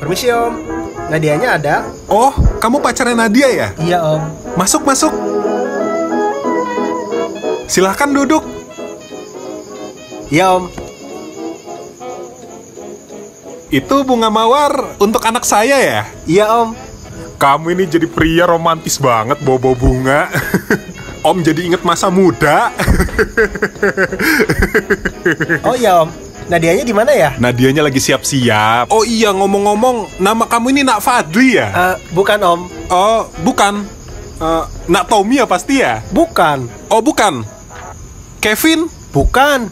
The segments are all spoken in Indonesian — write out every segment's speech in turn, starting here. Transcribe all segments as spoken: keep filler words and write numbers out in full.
Permisi om, Nadianya ada? Oh, kamu pacarnya Nadia ya? Iya om. Masuk, masuk. Silahkan duduk. Iya om. Itu bunga mawar untuk anak saya ya? Iya om. Kamu ini jadi pria romantis banget bawa-bawa bunga. Om jadi inget masa muda. Oh iya om, Nadianya di mana ya? Nadianya lagi siap-siap. Oh iya, ngomong-ngomong, nama kamu ini Nak Fadli ya? Uh, bukan om. Oh, bukan. Uh, Nak Tommy ya pasti ya? Bukan. Oh, bukan. Kevin? Bukan.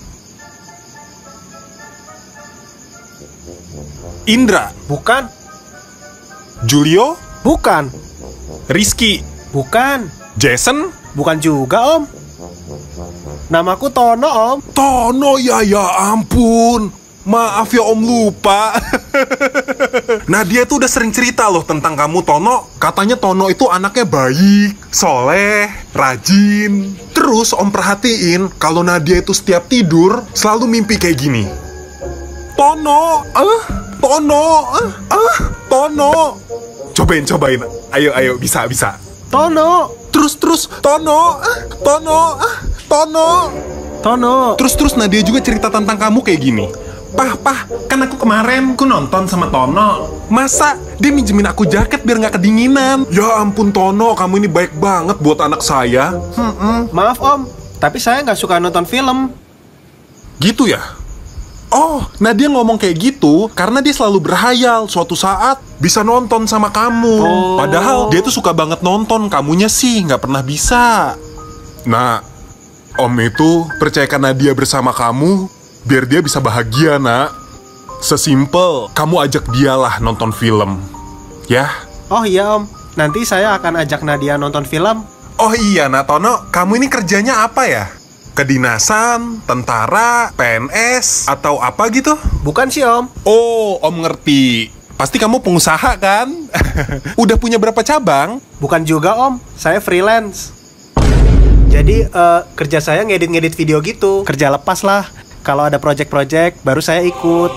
Indra? Bukan. Julio? Bukan. Rizky? Bukan. Jason? Bukan juga om. Namaku Tono om. Tono ya, ya ampun. Maaf ya om, lupa. Nadia tuh udah sering cerita loh tentang kamu Tono. Katanya Tono itu anaknya baik, soleh, rajin. Terus om perhatiin kalau Nadia itu setiap tidur selalu mimpi kayak gini. Tono, ah, Tono, ah, ah, Tono. Cobain, cobain. Ayo, ayo, bisa, bisa. Tono. Terus, terus, Tono, ah, Tono, ah, Tono. Tono. Terus, terus Nadia juga cerita tentang kamu kayak gini. Pah, pah, kan aku kemarin aku nonton sama Tono. Masa dia minjemin aku jaket biar nggak kedinginan? Ya ampun Tono, kamu ini baik banget buat anak saya. Hmm, maaf om, tapi saya nggak suka nonton film. Gitu ya? Oh, Nadia ngomong kayak gitu karena dia selalu berhayal suatu saat bisa nonton sama kamu. Oh. Padahal dia tuh suka banget nonton, kamunya sih nggak pernah bisa. Nah, om itu percayakan Nadia bersama kamu biar dia bisa bahagia, nak. Sesimpel kamu ajak dialah nonton film, ya? Oh iya om, nanti saya akan ajak Nadia nonton film. Oh iya, nak Tono, kamu ini kerjanya apa ya? Kedinasan, tentara, P N S, atau apa gitu? Bukan sih om. Oh, om ngerti. Pasti kamu pengusaha kan? Udah punya berapa cabang? Bukan juga om, saya freelance. Jadi uh, kerja saya ngedit-ngedit video gitu. Kerja lepas lah. Kalau ada project-project, baru saya ikut.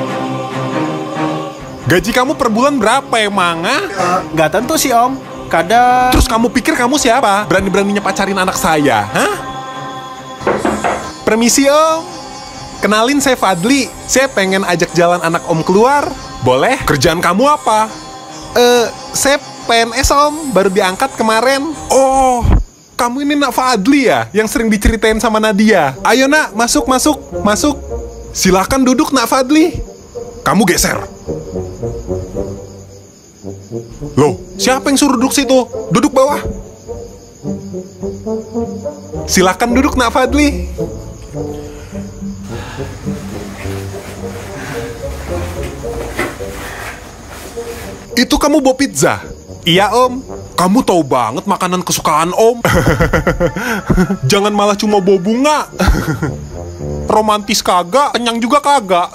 Gaji kamu per bulan berapa emang? Ah? Uh, Gak tentu sih om. Kadang... Terus kamu pikir kamu siapa? Berani-beraninya pacarin anak saya? Hah? Permisi om. Kenalin, saya Fadli. Saya pengen ajak jalan anak om keluar. Boleh? Kerjaan kamu apa? Eh, saya P N S om. Baru diangkat kemarin. Oh, kamu ini Nak Fadli ya? Yang sering diceritain sama Nadia. Ayo nak, masuk, masuk, masuk. Silahkan duduk Nak Fadli. Kamu geser. Loh, siapa yang suruh duduk situ? Duduk bawah. Silahkan duduk Nak Fadli. Itu kamu bawa pizza? Iya om. Kamu tahu banget makanan kesukaan om. Jangan malah cuma bawa bunga. Romantis kagak, kenyang juga kagak.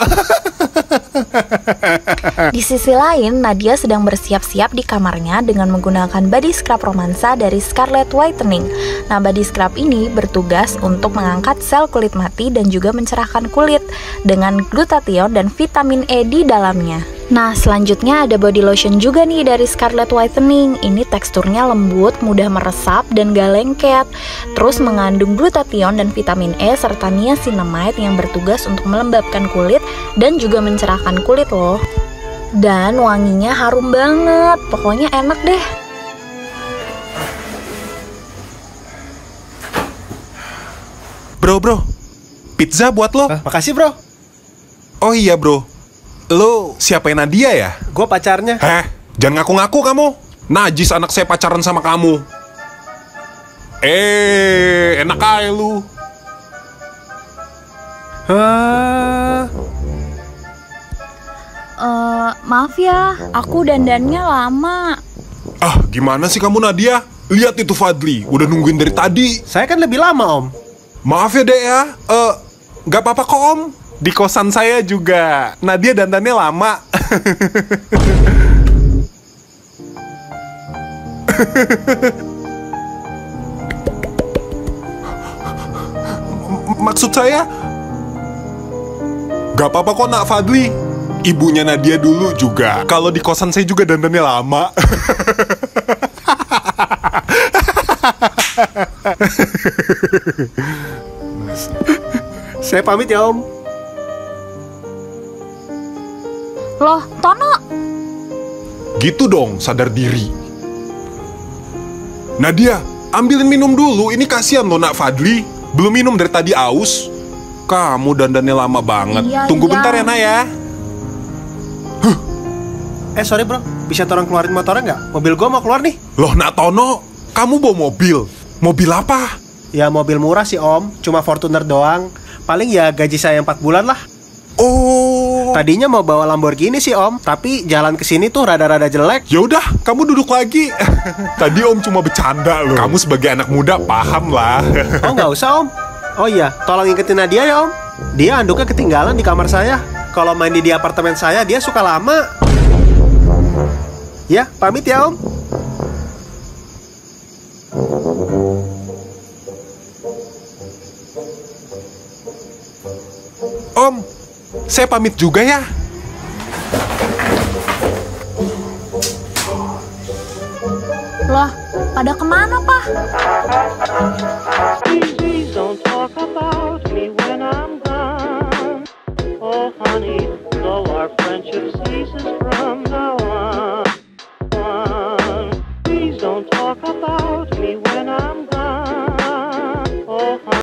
Di sisi lain, Nadia sedang bersiap-siap di kamarnya dengan menggunakan body scrub romansa dari Scarlet Whitening. Nah, body scrub ini bertugas untuk mengangkat sel kulit mati dan juga mencerahkan kulit dengan glutathione dan vitamin E di dalamnya. Nah, selanjutnya ada body lotion juga nih dari Scarlet Whitening. Ini teksturnya lembut, mudah meresap, dan gak lengket. Terus mengandung glutathione dan vitamin E serta niacinamide yang bertugas untuk melembabkan kulit dan juga mencerahkan kulit loh. Dan wanginya harum banget, pokoknya enak deh. Bro, bro, pizza buat lo. Ah, makasih bro. Oh iya bro, lo siapain Nadia ya? Gue pacarnya. Heh, jangan ngaku-ngaku kamu. Najis anak saya pacaran sama kamu. Eh, enak aja lu. Hah? Uh, maaf ya, aku dandannya lama. Ah, gimana sih kamu Nadia? Lihat itu Fadli, udah nungguin dari tadi. Saya kan lebih lama om. Maaf ya dek ya, eh, gak apa-apa kok om. Di kosan saya juga Nadia dandannya lama. Maksud saya, gak apa-apa kok Nak Fadli. ibunya Nadia dulu juga. Kalau di kosan saya juga dandannya lama. Saya pamit ya Om. Loh, Tono, Gitu dong, sadar diri. Nadia, ambilin minum dulu. Ini kasihan loh Nak Fadli. Belum minum dari tadi aus. Kamu dandannya lama banget. Iya, Tunggu iya. bentar ya Nak ya. Eh sorry bro, bisa tolong keluarin motornya nggak? Mobil gua mau keluar nih. Loh Nak Tono, kamu bawa mobil? Mobil apa? Ya mobil murah sih Om, cuma Fortuner doang. Paling ya gaji saya empat bulan lah. Oh, Tadinya mau bawa Lamborghini sih Om, tapi jalan ke sini tuh rada-rada jelek. ya udah, kamu duduk lagi. Tadi Om cuma bercanda loh. Kamu sebagai anak muda paham lah. Oh nggak usah Om. Oh iya, tolong ingetin Nadia ya Om. Dia anduknya ketinggalan di kamar saya. Kalau main di, di apartemen saya dia suka lama. Ya, pamit ya Om. Om, saya pamit juga ya. loh, pada kemana, Pak? Please don't talk about me when I'm gone. Oh, honey, though our friendship ceases from now on. Please don't talk about me when